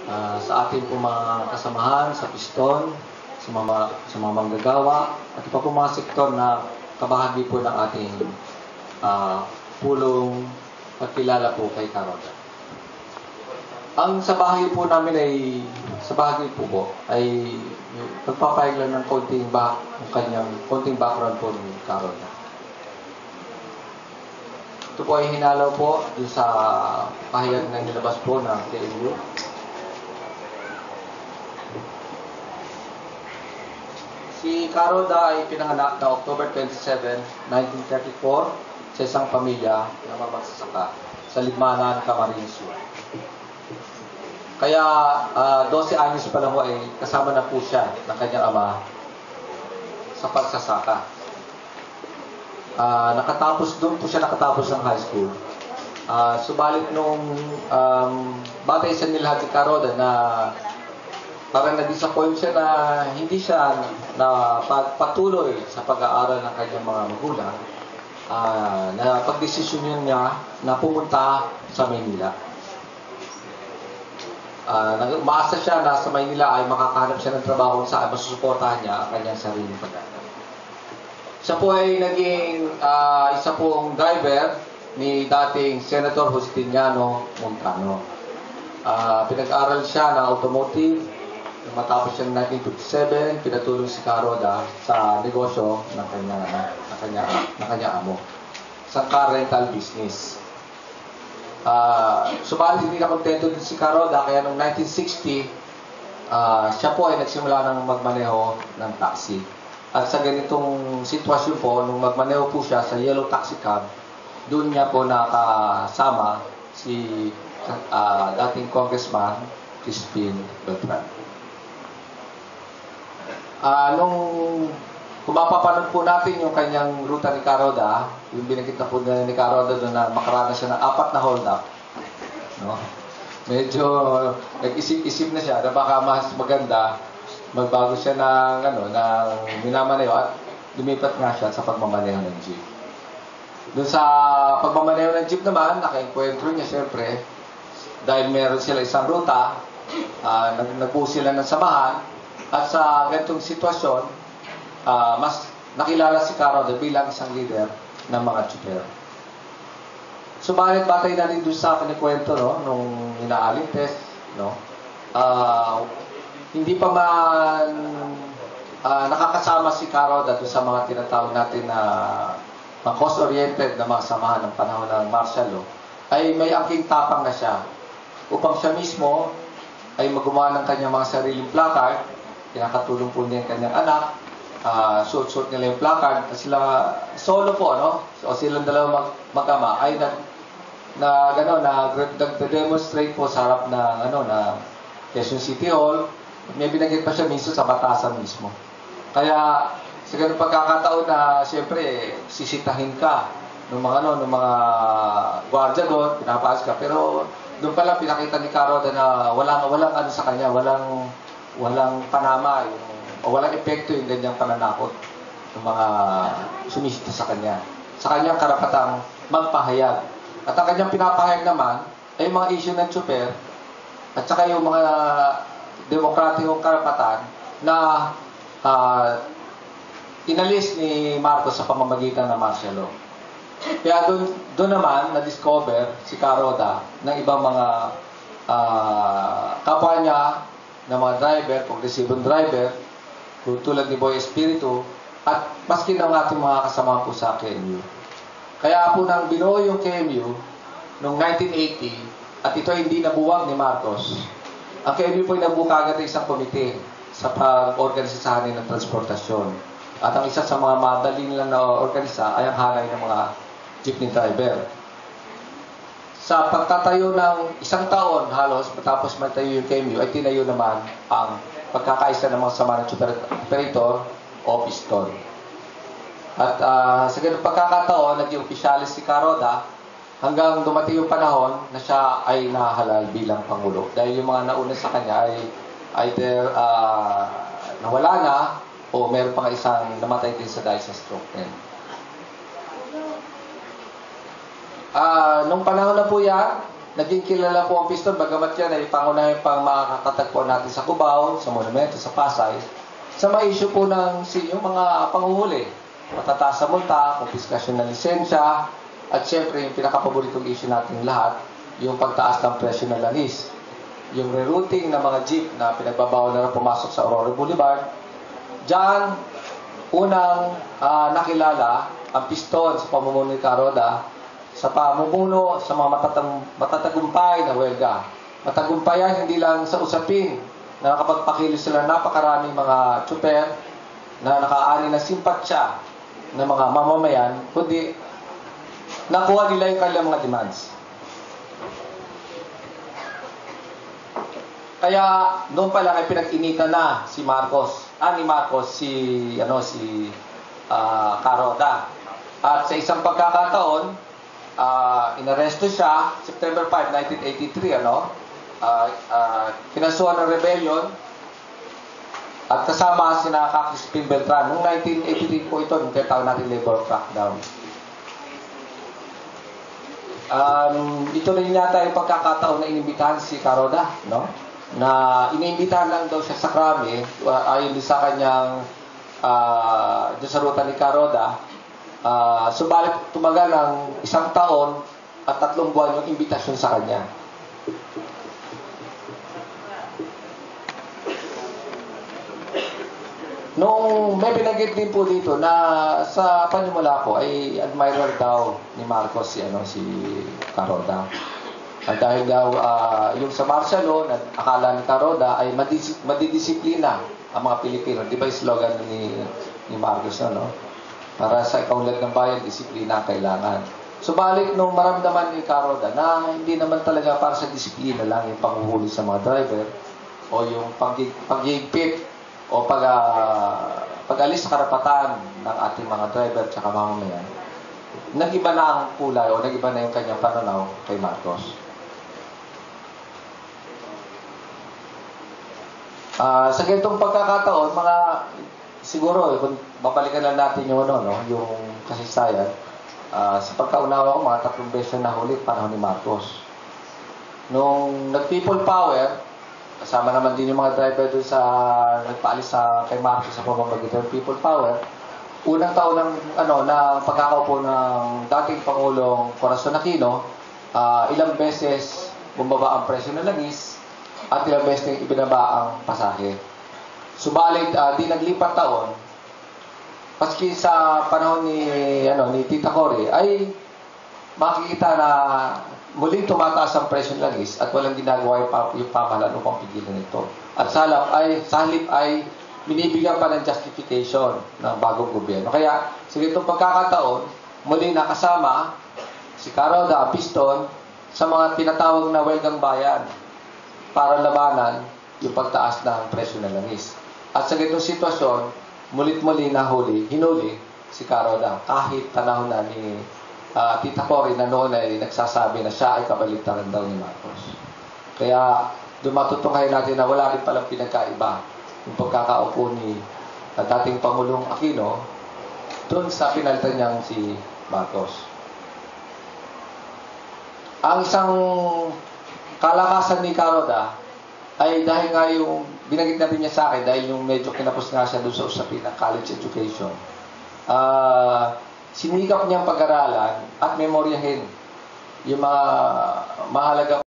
sa ating po mga kasamahan sa piston, sa mga manggagawa, at iba po mga sektor na kabahagi po ng ating pulong pagkilala po kay Roda. Ang sa bahagi po namin ay, pagpapahig lang ng konting background po ni Roda. Ito po ay hinalaw po dun sa pahayag na nilabas po ng KMU. Si Roda ay pinanganak na October 27, 1934 sa isang pamilya na magsasaka sa Libmanan, Camarines Sur. Kaya 12 anyos pa lang po ay kasama na po siya ng kanyang ama sa pagsasaka. Doon po siya nakatapos ng high school. Subalit nung batay sa nilahad ni Roda na parang na-disappoint siya na hindi siya na patuloy sa pag-aaral ng kanyang mga magulang, na pagdesisyon niya na pumunta sa Maynila. Umaasa siya na sa Maynila ay makakahanap siya ng trabaho kung saan masusuportahan niya ang kanyang sariling pag-aaral. Siya po ay naging isa pong driver ni dating Senator Justiniano Montano. Pinag-aral siya ng automotive. Matapos siya ng 1957, pinatulong si Roda sa negosyo ng kanyang amo sa car rental business. Subalit hindi na kontento din si Roda, kaya noong 1960 siya po ay nagsimula ng magmaneho ng taxi. At sa ganitong sitwasyon po, nung magmaneho po siya sa yellow taxi cab, doon niya po nakasama si dating congressman Crispin Beltran. Kung mapapanood po natin yung kanyang ruta ni Roda, yung binanggit na po ni Roda doon na makaranas siya ng 4 na hold up, no? Medyo nag-isip-isip na siya na baka mas maganda magbago siya ng minamaneho at lumipat nga siya sa pagmamaneho ng jeep. Doon sa pagmamaneho ng jeep naman, nakainkwentro niya siyempre dahil meron sila isang ruta, nagbuo sila ng samahan. At sa ganitong sitwasyon, mas nakilala si Roda bilang isang leader ng mga tsuper. Subalit batay na rin doon sa kinikwento, no, nung inaaling test, no, hindi pa man nakakasama si Roda doon sa mga tinatawag natin na cost-oriented na mga samahan ng panahon ng martial law, ay may angking tapang na siya upang siya mismo ay magawa ng kanyang mga sariling placard. Kinakatulong po niya yung kanyang anak, suot-suot nila yung placard, at sila solo po, no? O silang dalawang mag-ama ay nag-demonstrate po sa harap ng Quezon City Hall. May binanggit pa siya minsan sa batasan mismo. Kaya sa ganung pagkakataon na siyempre sisitahin ka ng mga gwardiya doon, pinapaas ka, pero doon pala pinakita ni Roda na walang sa kanya, walang panama, o walang epekto yung ganyang pananakot ng mga sumisita sa kanya. Sa kanyang karapatang magpahayag. At ang kanyang pinapahayag naman ay mga issue ng tsuper at saka yung mga demokratikong karapatan na inalis ni Marcos sa pamamagitan ng martial law. Kaya doon naman na-discover si Roda ng ibang mga kapwa niya na mga driver, progresibong driver, tulad ni Boy Espiritu, at maski ng ating mga kasama po sa KMU. Kaya po nang binuo yung KMU noong 1980, at ito hindi nabuwag ni Marcos, ang KMU po ay nabuo kagad ng isang komite sa pag-organisasahan ng transportasyon. At ang isa sa mga madaling lang na organisa ay ang hanay ng mga jeepney driver. Sa pagtatayo ng isang taon halos matapos magtayo yung KMU ay tinayo naman ang pagkakaisa ng mga sama ng tsuper operator o piston. At sa ganung pagkakataon, naging opisyalis si Roda hanggang dumating yung panahon na siya ay nahalal bilang Pangulo. Dahil yung mga nauna sa kanya ay either nawala na o meron pang isang namatay din sa dahil sa stroke. Nung panahon na po yan, naging kilala po ang piston, bagamat yan ay pangunahin pang makakatagpuan natin sa Cubao, sa Monumento, sa Pasay, sa mga issue po ng yung mga panguhuli. Matataas sa multa, kumpiskasyon ng lisensya, at syempre yung pinakapaboritong issue natin lahat, yung pagtaas ng presyo ng langis. Yung rerouting ng mga jeep na pinagbabawal na pumasok sa Aurora Boulevard. Diyan, unang nakilala ang piston sa pamumuno ni Roda, sa pamumuno sa mga matatagumpay na welga. Matagumpayan hindi lang sa usapin na nakapagpakilos sila napakaraming mga tsuper na nakaani ng simpatsya ng mga mamamayan, kundi nakuha nila yung kanilang mga demands. Kaya noon pa lang ay pinag-initan na si Marcos. Ni Marcos si Roda. At sa isang pagkakataon, inaresto siya September 5, 1983, kinasuhan ng rebellion at kasama si Crispin Beltran. Noong 1983 po ito, nung tinatawag natin labor crackdown. Ito rin yata yung pagkakataon na inimbitahan si Roda, no? Na inimbitahan lang daw siya sa krami, ayon sa kanyang doon sa ruta ni Roda. Subalit tumagal ng 1 taon at 3 buwan yung imbitasyon sa kanya. Nung may binanggit din po dito na sa panimula ko ay admirer daw ni Marcos si Roda. At dahil daw yung sa martial law, akala ni Roda ay madidisiplina ang mga Pilipino. Di ba yung slogan ni Marcos no? Para sa ikaunlad ng bayan, disiplina ang kailangan. Subalit nung maramdaman ni Roda na hindi naman talaga para sa disiplina lang yung panghuhuli sa mga driver o yung paghigpit o pag-alis sa karapatan ng ating mga driver at mamamayan, nag-iba na ang kulay o nag-iba na yung kanyang pananaw kay Marcos. Sa ganitong pagkakataon, siguro, kung babalikan lang natin yung yung kasaysayan, sa pagkaunawa ko, mga 3 beses na nahuli panahon ni Marcos. Nung nag-people power, kasama naman din yung mga driver doon sa nagpaalis kay Marcos sa pamamagitan ng people power, unang taon na pagkakaupo ng dating Pangulong Corazon Aquino, ilang beses bumaba ang presyo ng langis at ilang beses din ibinaba ang pasahe. Subalit, di naglipat taon, paski sa panahon ni Tita Cory, ay makikita na muling tumataas ang presyo ng langis at walang ginagawa yung pamahalaan upang pigilan ito. At sa halip ay binibigyan pa ng justification ng bagong gobyerno. Kaya, sa itong pagkakataon, muling nakasama si Roda, piston, sa mga tinatawag na welgang bayan para labanan yung pagtaas ng presyo ng langis. At sa ganitong sitwasyon, mulit-muli hinuli si Roda. Kahit panahon na ni Tita Cory na noon ay nagsasabi na siya ay kabaligtaran daw ni Marcos. Kaya dumatutunghayan natin na wala rin palang pinagkaiba yung pagkakaupo ni dating Pangulong Aquino doon sa pinalitan niyang si Marcos. Ang isang kalakasan ni Roda ay dahil nga yung binanggit natin niya sa akin, dahil yung medyo kinapos nga siya doon sa usapin ng college education, sinikap niyang pag-aralan at memoryahin yung mga mahalagang